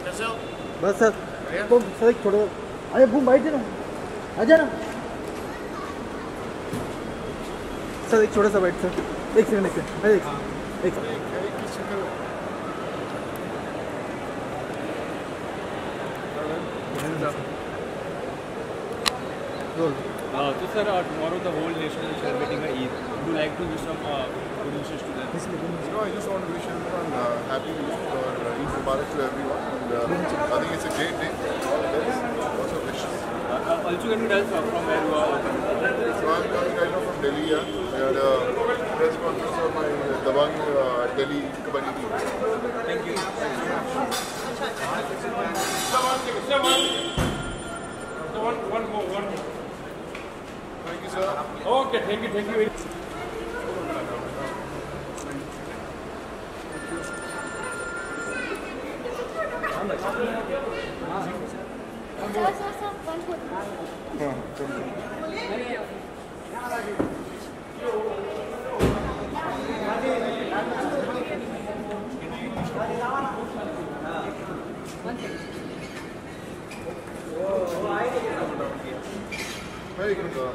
कैसे हो? बस सर तुम सर छोड़ो। अरे बूम बैठ जाना, आ जाना सर। एक छोटा सा बैठ सर, एक सेकंड एक सेकंड एक So sir, tomorrow the whole nation is celebrating Eid. Would you like to give some good wishes to them? No, I just want to wish everyone happy Eid or Eid Mubarak to everyone. And I think it's a great day. All the best. Lots of wishes. Also, can you tell us from where you are? So I'm coming right now from Delhi. Yeah. We had a press conference of my Dabang Delhi Kabaddi team. Thank you. One more. Thank you, sir. Okay, thank you very much. Very good, sir.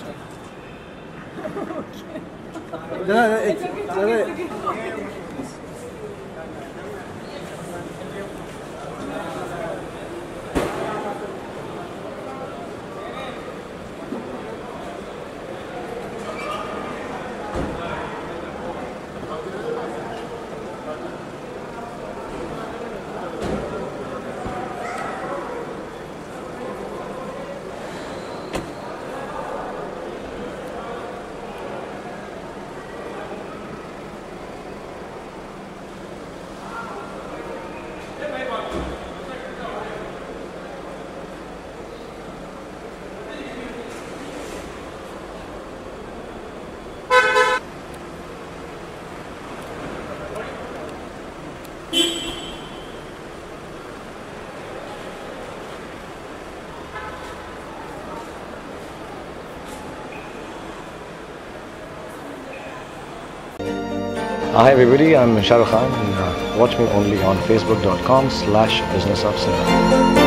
Hi everybody, I'm Shah Rukh Khan and watch me only on facebook.com/businessofcinema.